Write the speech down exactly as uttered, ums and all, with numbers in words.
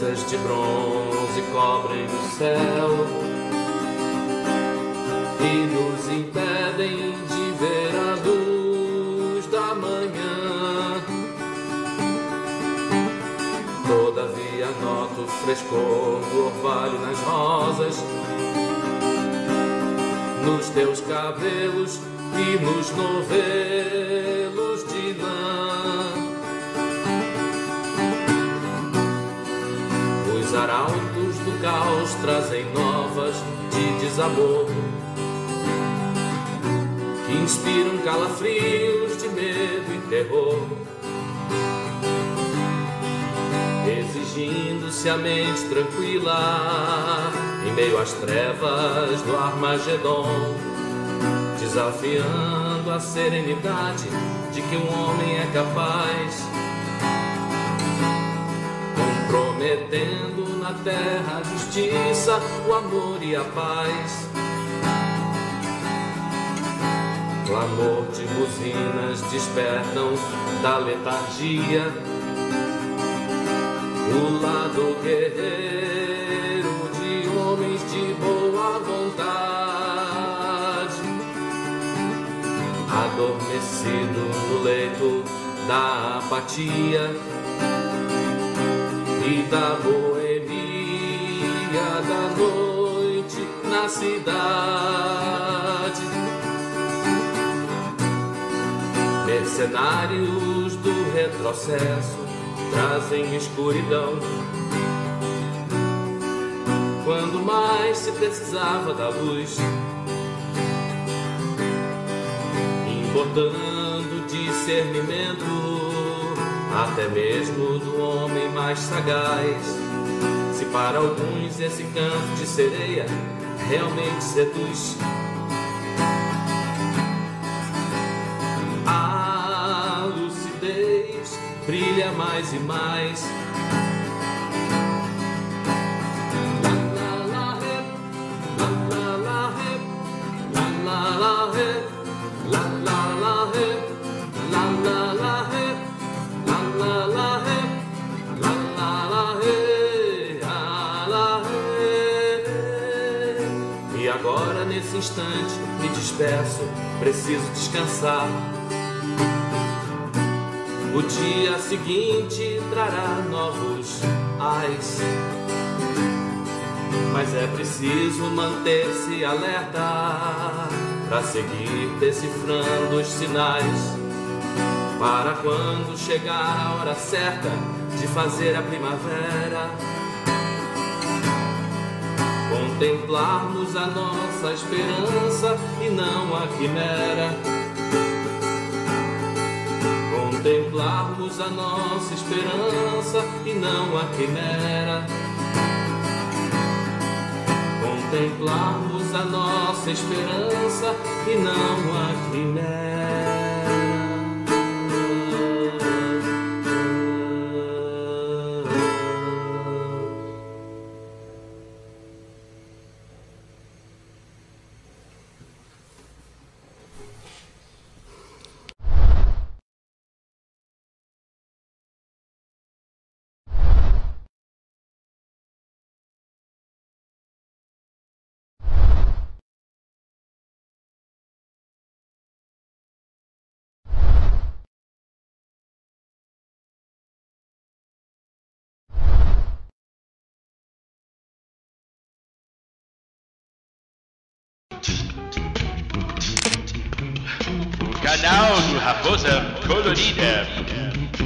peças de bronze cobrem o céu e nos impedem de ver a luz da manhã. Todavia noto o frescor do orvalho nas rosas, nos teus cabelos e nos novelos de lã. Os arautos do caos trazem novas de desamor que inspiram calafrios de medo e terror, exigindo-se a mente tranquila em meio às trevas do Armagedon, desafiando a serenidade de que um homem é capaz, comprometendo na terra a justiça, o amor e a paz. Clamor de buzinas despertam da letargia o lado guerreiro de homens de boa vontade, adormecido no leito da apatia e da boemia da noite na cidade. Mercenários do retrocesso trazem escuridão quando mais se precisava da luz, importando discernimento até mesmo do homem mais sagaz. Se para alguns esse canto de sereia realmente seduz, a lucidez brilha mais e mais. E agora nesse instante me despeço, preciso descansar. O dia seguinte trará novos ais, mas é preciso manter-se alerta para seguir decifrando os sinais, para quando chegar a hora certa de fazer a primavera, contemplarmos a nossa esperança e não a quimera. Contemplarmos a nossa esperança e não a quimera. Contemplarmos a nossa esperança e não a quimera. Canal do Raposa Colorida.